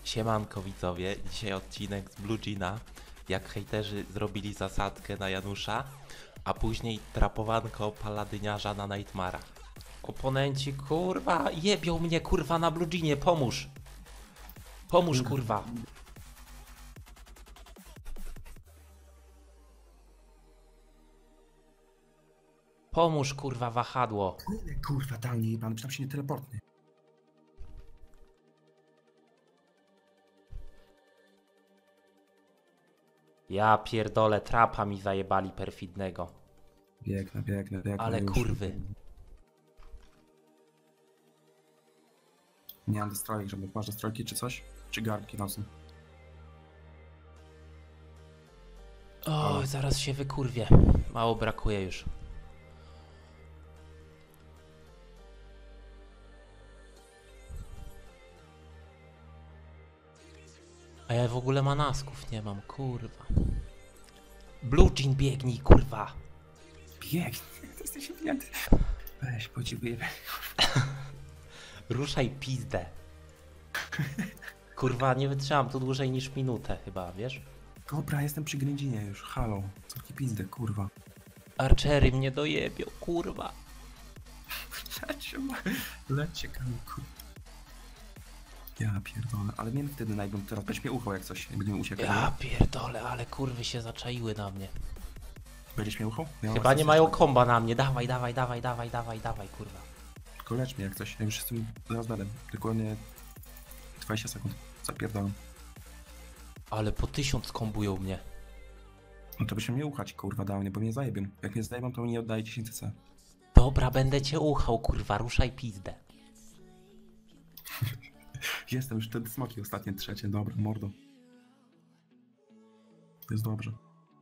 Siemanko widzowie, dzisiaj odcinek z Blue Gina, jak hejterzy zrobili zasadkę na Janusza, a później trapowanko paladyniarza na Nightmara. Oponenci, kurwa, jebią mnie, kurwa, na Blue Ginie, pomóż! Pomóż, kurwa! Pomóż, kurwa, wahadło! Kurwa, dał nie pan, przynajmniej się nie teleportnie. Ja pierdolę, trapa mi zajebali perfidnego. Biegnę. Ale już. kurwy. Nie mam destrojek, żeby masz destrojki czy coś? Czy garbki nosem? Oj, zaraz się wykurwię. Mało brakuje już. A ja w ogóle manasków nie mam, kurwa. Blue Jean biegnij, kurwa. Biegnie, to jesteś wjęty. Weź, podziękuję. Ruszaj pizdę. Kurwa, nie wytrzymam tu dłużej niż minutę chyba, wiesz? Dobra, jestem przy grędzinie już, halo. Co taki pizdę, kurwa. Archery mnie dojebią, kurwa. Lecie, kamilku. Ja pierdolę, ale mnie wtedy najdą teraz, będziesz mnie uchwał jak coś, jakby nie uciekł. Ja pierdolę, ale kurwy się zaczaiły na mnie. Będziesz mnie uchwał? Ja Chyba nie mają komba na mnie, dawaj, kurwa. Tylko lecz mnie jak coś, ja już jestem zaraz dadem. Dokładnie 20 sekund. Zapierdolam. Ale po 1000 kombują mnie. No to byś mnie uchać, kurwa, dał mnie, bo mnie zajebią. Jak mnie zajebią, to mi nie oddaje 10 CC. Dobra, będę cię uchał, kurwa, ruszaj pizdę. Jestem już wtedy smoki ostatnie, trzecie, dobra, mordo. To jest dobrze.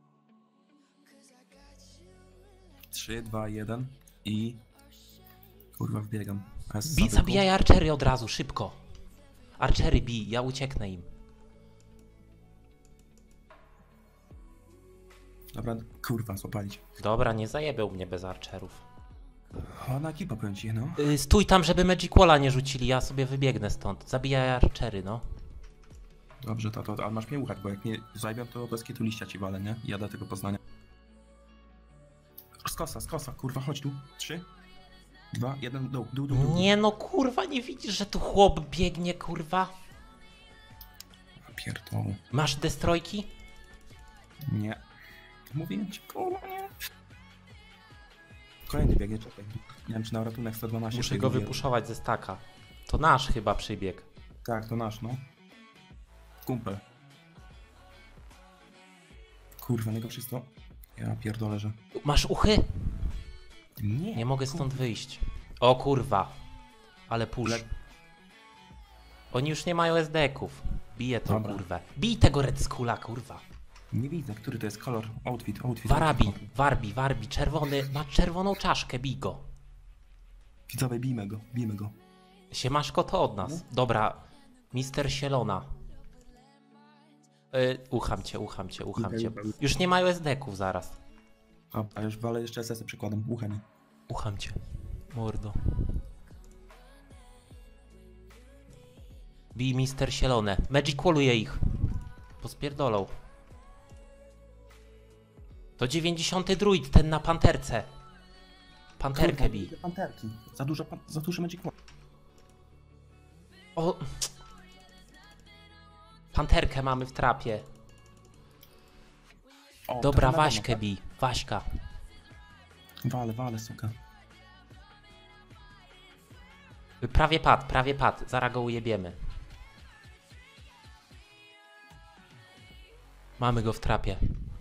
3, 2, 1 i... Kurwa, wbiegam. Zabijaj archery od razu, szybko. Archery bij, ja ucieknę im. Dobra, kurwa, złapalić. Dobra, nie zajebią mnie bez archerów. Ładna ekipa, powiem ci, no. Stój tam, żeby Magic Walla nie rzucili, ja sobie wybiegnę stąd. Zabijaj archery, no. Dobrze, ale masz mnie uchać, bo jak mnie zajebią, to bez kitu liścia ci walę, nie? Jadę tego Poznania. Z kosa, kurwa, chodź tu. 3, 2, 1, dół. Nie no, kurwa, nie widzisz, że tu chłop biegnie, kurwa? Pierdolę. Masz destrojki? Nie. Mówiłem ci, kurwa, nie. Kolejny biegnie, czekaj. Nie wiem, czy na ratunek 112. Muszę go wypuszować ze staka. To nasz chyba przybieg. Tak, to nasz, no. Kumpel. Kurwa, najgorsze jest to... Ja pierdolę, że... Masz uchy? Nie. Nie mogę stąd wyjść. O kurwa. Ale push. Oni już nie mają SD-ków. Biję tą Dobra. kurwę. Bij tego Red Skulla, kurwa. Nie widzę, który to jest kolor. Outfit. Warbi, czerwony. Ma czerwoną czaszkę, bij go. Widzowie, bijmy go. Siemaszko to od nas. Dobra. Mister Sielona. Ucham cię. Już nie mają SD-ków zaraz. A już walę jeszcze SS-y przykładam. Uchanie. Ucham cię. Mordo. Bij Mister Sielone. Magic Walluje ich. Pospierdolą. To 90 druid, ten na panterce. Panterkę bij. Panterki. Za dużo Magic Wall. O. Panterkę mamy w trapie. O, Dobra, tak na Waśkę pewno, bij. Waśka. tak? Wale, suka. Prawie padł. Zaraz go ujebiemy. Mamy go w trapie.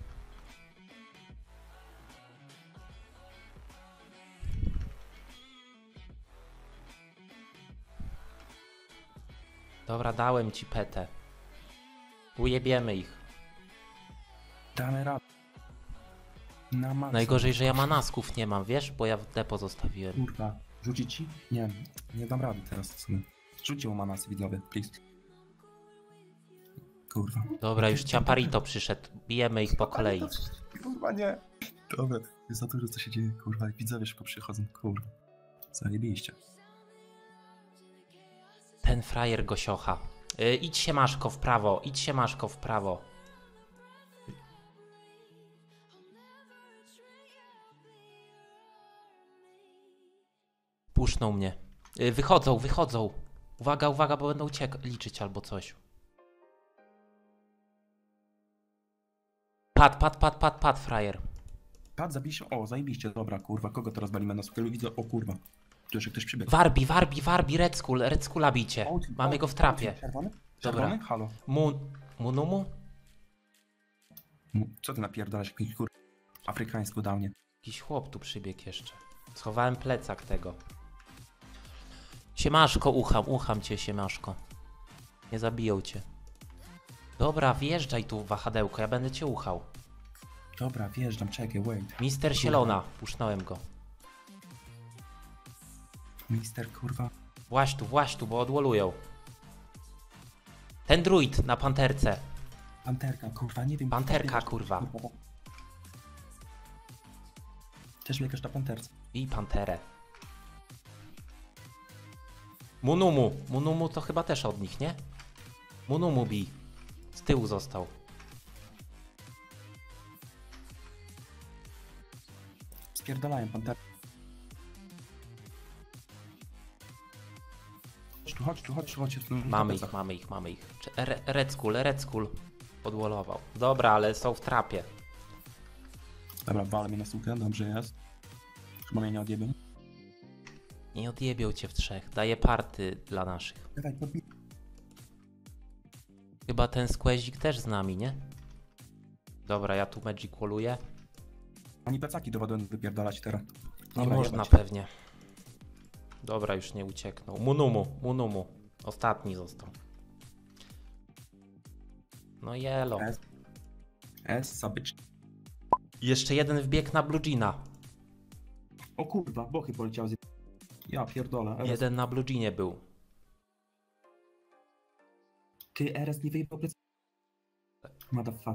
Dobra, dałem ci petę. Ujebiemy ich. Damy radę. Na maksa. Najgorzej, że ja manasków nie mam, wiesz? Bo ja w depo zostawiłem. Kurwa, rzucić ci? Nie dam rady teraz w sumie. Rzućcie mu manasy, widzowie, please. Kurwa. Dobra, już Ciaparito przyszedł. Bijemy ich po kolei. Kurwa, nie. Dobra, jest za dużo co się dzieje, kurwa. Widzowie szybko przychodzą, kurwa. Zajebiście. Ten frajer go siocha. Idź się Maszko w prawo, idź się Maszko w prawo. Puszczą mnie. Wychodzą, wychodzą. Uwaga, uwaga, bo będą liczyć albo coś. Pad, frajer. Pad, zabij się. O, zajebiście, dobra, kurwa. Kogo teraz balimy na skelu? Widzę, o kurwa. Tu jeszcze ktoś przybiegł. Warbi, Red Skulla bicie. Mamy go w trapie. Czerwony? Dobra. Czerwony? Halo. Munumu? Co ty napierdalasz, jakiś kur... afrykańsku downie? Jakiś chłop tu przybiegł jeszcze. Schowałem plecak tego. Siemaszko, ucham cię, Siemaszko. Nie zabiją cię. Dobra, wjeżdżaj tu, wahadełko, ja będę cię uchał. Dobra, wjeżdżam, czekaj, wait. Mister Sielona, puszczałem go. Mister, kurwa. Właź tu, bo odwolują. Ten druid na panterce. Panterka, kurwa, nie wiem. Panterka, kurwa. Też biegasz na panterce. I panterę. Munumu to chyba też od nich, nie? Munumu bij. Z tyłu został. Spierdalają panterkę. Chodź. Mamy ich. Red Skull. Podwolował. Dobra, ale są w trapie. Dobra, walę mnie na sukę, dobrze jest. Chyba mnie nie odjebią. Nie odjebią cię w trzech. Daję party dla naszych. Dawaj, podbij. Chyba ten Squezik też z nami, nie? Dobra, ja tu Magic Walluję. Oni plecaki do wody wypierdalać teraz. Nie Dobra, można jebać. pewnie. Dobra, już nie ucieknął. Munumu. Ostatni został. No jelo. Sabycz. Jeszcze jeden wbieg na Blue Jeana. O kurwa, bochy poleciały z... Ja pierdolę. Jeden na Blue Jeanie był. Ty, RS nie wyjebał plec... Motherfucker.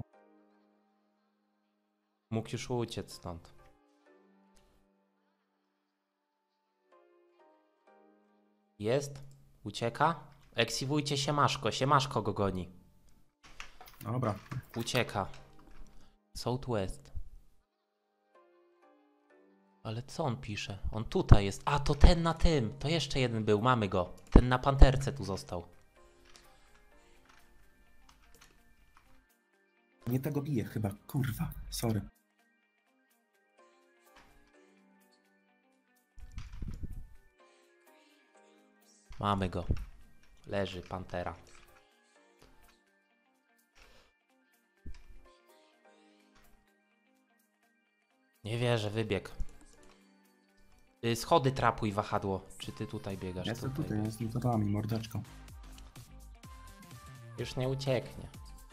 Mógł już uciec stąd. Jest? Ucieka? Eksiwujcie Siemaszko go goni. Dobra. Ucieka. Southwest. Ale co on pisze? On tutaj jest. A, to ten na tym. To jeszcze jeden był. Mamy go. Ten na panterce tu został. Nie tego bije chyba, kurwa. Sorry. Mamy go. Leży pantera. Nie wierzę, wybieg. Schody trapuj, wahadło. Czy ty tutaj biegasz? Jestem tutaj, jestem za wami, mordeczko. Już nie ucieknie.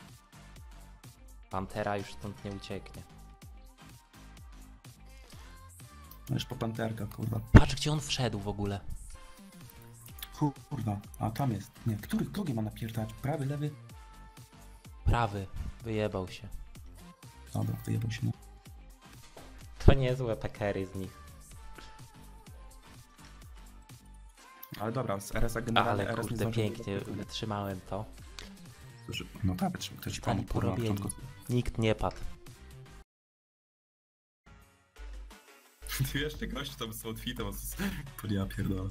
Pantera już stąd nie ucieknie. No już po panterka, kurwa. Patrz, gdzie on wszedł w ogóle. Kurwa, a tam jest. Nie, który kogo ma napierdać? Prawy, lewy? Prawy. Wyjebał się. Dobra, wyjebał się. No. To niezłe pekery z nich. Ale dobra, z RS-a generalnie... Ale RS nie kurde, zdążył pięknie wytrzymałem to. No tak, ktoś ci Stali pomógł, kurwa, na porobieni. początku. Nikt nie padł. Ty jeszcze gość tam z outfitem, ja pierdolę.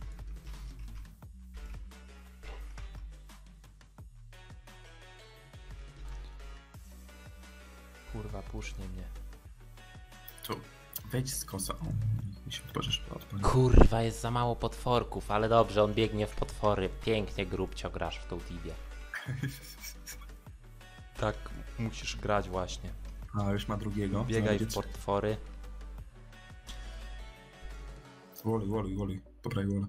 Kurwa, pusznie mnie. Tu, wejdź z kosa. O, mi się odpoczesz. Kurwa, jest za mało potworków, ale dobrze, on biegnie w potwory. Pięknie, grubcio, grasz w tą tibię. Tak, musisz grać właśnie. A, już ma drugiego. Biegaj w potwory. Woluj. Poprawi wolę.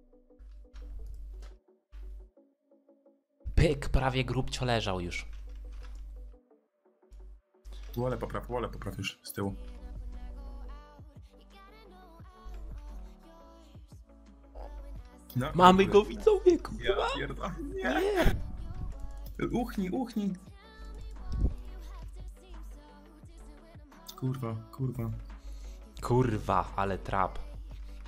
Pyk, prawie grubcio leżał już. Wolę popraw już z tyłu. No, Mamy go, widzowie, kurwa. Ja pierdolę. Nie. Uchnij. Kurwa. Kurwa, ale trap.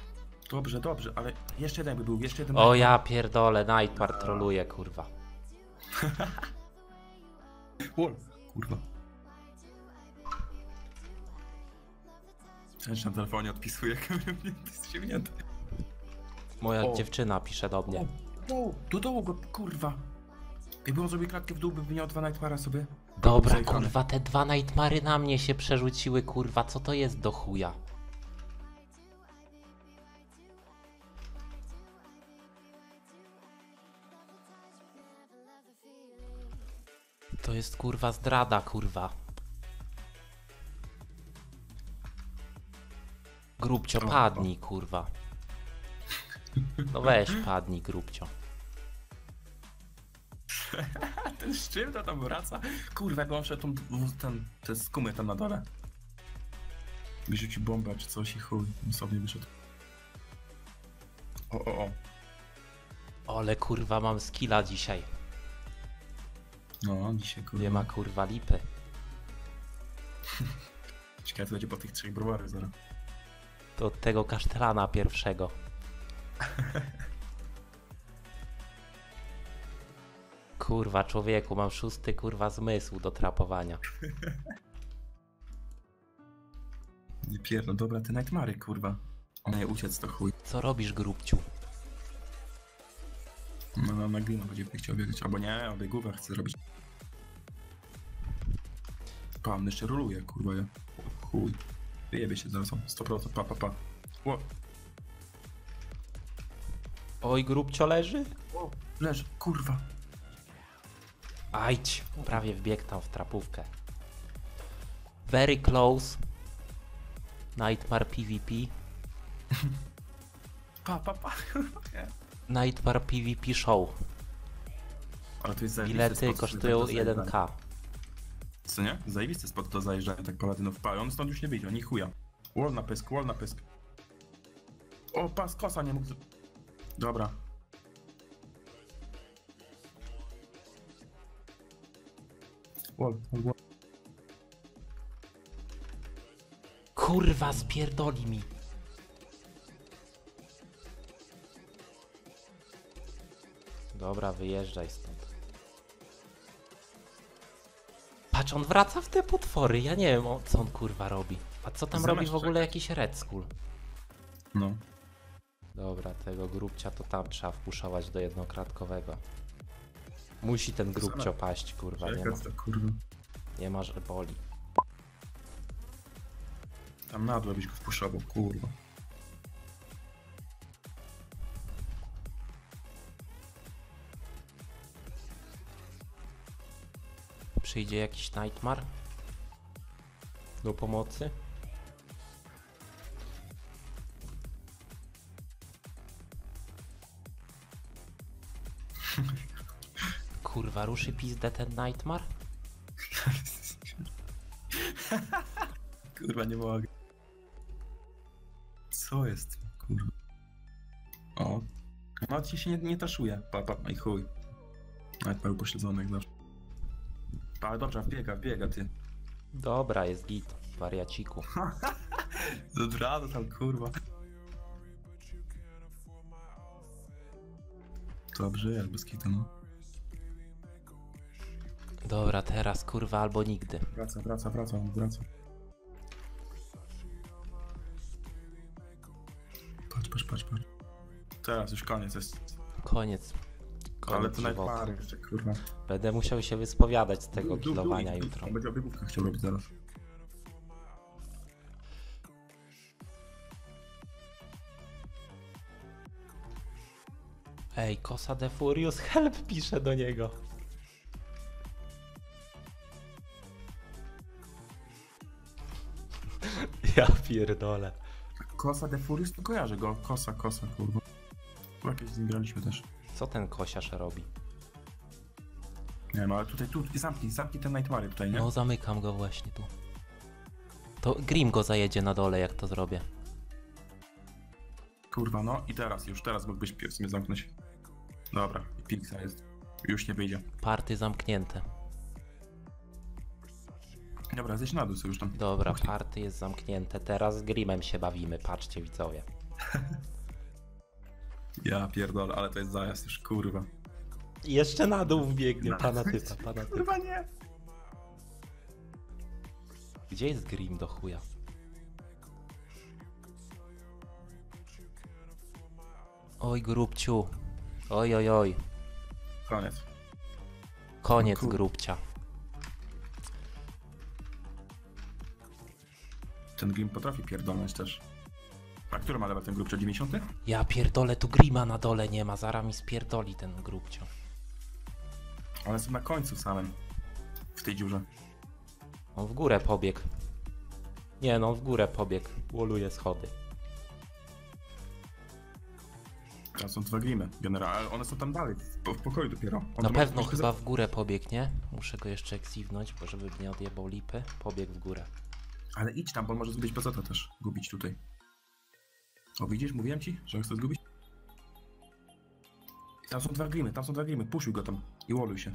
Dobrze, ale jeszcze jeden by był, jeszcze jeden. O ja pierdolę, Nightmare troluje, kurwa. Wall. Kurwa. Też na telefonie odpisuję, kurwa, jest ściągnięty. Moja O. dziewczyna pisze do mnie. Do dołu go, kurwa. Jakby on zrobił klatkę w dół, by miał 2 Nightmara sobie. Dobra, Zajebane. kurwa, te 2 Nightmary na mnie się przerzuciły, kurwa, co to jest do chuja? To jest, kurwa, zdrada, kurwa. Grubcio, O, padnij, kurwa. No weź, padnij, grubcio. Ten z czym to tam wraca? Kurwa, jak on wszedł te skumy tam na dole. Wyrzucił bombę czy coś i chuj, on sobie wyszedł. O. Ale, kurwa, mam skilla dzisiaj. No, dzisiaj kurwa. Nie ma, kurwa, lipy. Ciekawe co będzie po tych 3 browarach zaraz. To od tego kasztelana pierwszego. Kurwa, człowieku, mam 6, kurwa, zmysł do trapowania. Nie pierdol, dobra, te Nightmary, kurwa. O nie, uciec to chuj. Co robisz, grubciu? No, na glina będzie chciał biegać, albo nie, obiegówę chcę robić. Pan jeszcze roluje, kurwa, ja. Chuj. Wyjebie się zaraz, 100%, pa. O, Oj, grubcio leży? leż, kurwa. Ajdź, prawie wbiegł tam w trapówkę. Very close. Nightmare PvP. Pa. Nightmare PvP show. Ale to jest zajebisty Bilety spot, kosztują tak do zajeżdżania. 1K. Co nie? Zajebisty spot do zajeżdżania, tak paladynów palą, on stąd już nie wyjdzie, ani chuja. Wall na pysk. O, pas, kosa nie mógł... Dobra. Wall. Kurwa, spierdoli mi. Dobra, wyjeżdżaj stąd. Patrz, on wraca w te potwory. Ja nie wiem, co on kurwa robi. A co tam robi w Zamiast ogóle czekać. jakiś Red Skull? No. Dobra, tego grubcia to tam trzeba wpuszować do jednokratkowego. Musi ten grubcio paść, kurwa, Czekać to, kurwa. nie ma, że boli. Tam na dół byś go wpuszczał, kurwa. Przyjdzie jakiś Nightmare do pomocy? Kurwa, ruszy pizdę ten Nightmare? Kurwa, nie mogę. Co jest, kurwa? O. No ci się nie taszuje. Pa, i chuj. Nawet był pośledzony jak zawsze. Ale dobrze, wbiega ty. Dobra, jest git, wariaciku. Dobra, no tam kurwa. Dobrze, jest bez kitu, no. Dobra, teraz kurwa albo nigdy. Wraca. Patrz. Teraz już koniec jest. Koniec. Ale Koniec to nawet żywota. parę jeszcze, kurwa. Będę musiał się wyspowiadać z tego killowania jutro. On będzie obiegówkę chciał robić zaraz. Ej, Cosa de Furious, help pisze do niego. Ja pierdolę. Kosa de Furious, to kojarzę go. Kosa, kurwa. Jakieś z nim graliśmy też. Co ten kosiarz robi? Nie wiem, ale tutaj zamknij ten Nightmare tutaj, nie? No zamykam go właśnie tu. To Grim go zajedzie na dole, jak to zrobię. Kurwa, no i teraz mógłbyś w sumie zamknąć. Dobra, i Pixa jest. Już nie wyjdzie. Party zamknięte. Dobra, zejdź na dół sobie już tam. Dobra, party jest zamknięte. Teraz z Grimem się bawimy, patrzcie widzowie. Ja pierdolę, ale to jest zajazd już, kurwa. Jeszcze na dół wbiegnie, pana typa, pana typa. Kurwa nie. Gdzie jest Grim do chuja? Oj, grubciu. Oj, oj, oj. Koniec. Koniec Kur- grubcia. Ten Grim potrafi pierdolnąć też. A który ma level ten grubcio? 90? Ja pierdolę, tu Grima na dole nie ma, zaraz mi spierdoli ten grubcio. One są na końcu samym. W tej dziurze. On w górę pobiegł. Nie no, on w górę pobiegł. Woluje schody. Tam są dwa Grimy. Generalnie, ale one są tam dalej. W pokoju dopiero. On Na to pewno może- chyba w górę pobiegł, nie? Muszę go jeszcze eksiwnąć, bo żeby nie odjebał lipy. Pobiegł w górę. Ale idź tam, bo on może zgubić peceta też. Gubić tutaj. O, widzisz? Mówiłem ci, że chcę zgubić? Tam są dwa Grimy. Puszuj go tam i woluj się.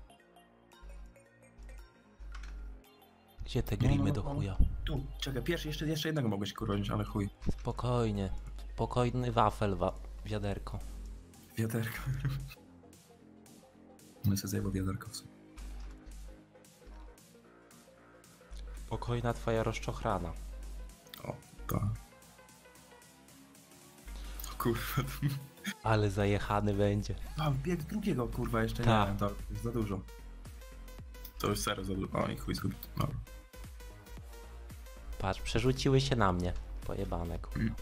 Gdzie te No, grimy no, do no. chuja? Tu, czekaj, jeszcze jednego mogłeś kurwa wziąć, ale chuj. Spokojnie. Spokojny wafel, wiaderko. Wiaderko. My sobie zajebał wiaderko w sumie. Spokojna twoja rozczochrana. O, to. O kurwa. Ale zajechany będzie. A, bieg drugiego kurwa jeszcze Tak. nie, to jest za dużo. To już serio za dużo. O, i chuj zgubił. Dobra. Patrz, przerzuciły się na mnie. Pojebane, kurwa.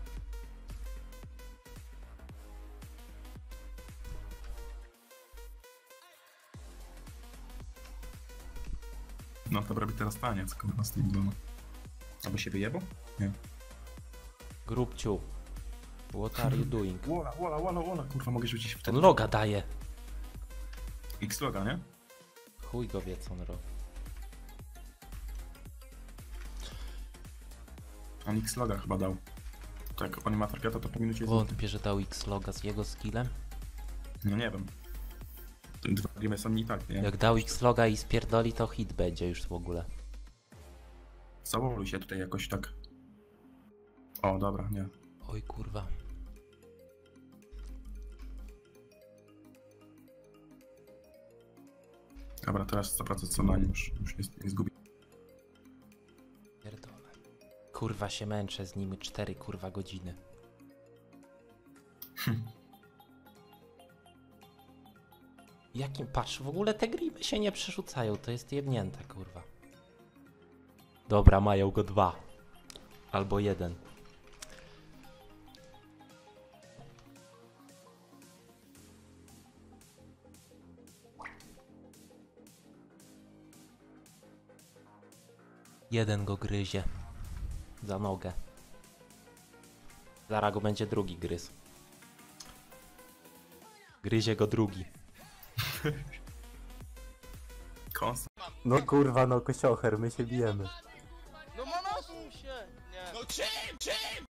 No to robi teraz taniec kurwa z tym domu. Albo się wyjebał? Nie. Grubciu. What are you doing? Wola, kurwa mogę rzucić w ten On loga daje. X-loga, nie? Chuj go wie, co on robi. On X-loga chyba dał. Tak, on ma targeta, to po minucie jest... Wątpię, że dał X-loga z jego skillem. No nie wiem. Te dwa grimy są nie tak, nie? Jak dał X-loga i spierdoli, to hit będzie już w ogóle. Zawoluj się tutaj jakoś tak. O, dobra, nie. Oj kurwa. Dobra, teraz 100% co na nim już nie zgubi. Pierdolę. Kurwa się męczę z nimi 4 kurwa godziny. Jakim, patrz, w ogóle te grimy się nie przerzucają, to jest jebnięte, kurwa. Dobra, mają go 2. Albo 1. Jeden go gryzie. Za nogę. Zaraz go będzie drugi gryz. Gryzie go drugi. Kons. No kurwa, no kosiocher, my się bijemy. No mama się! Nie. No czym?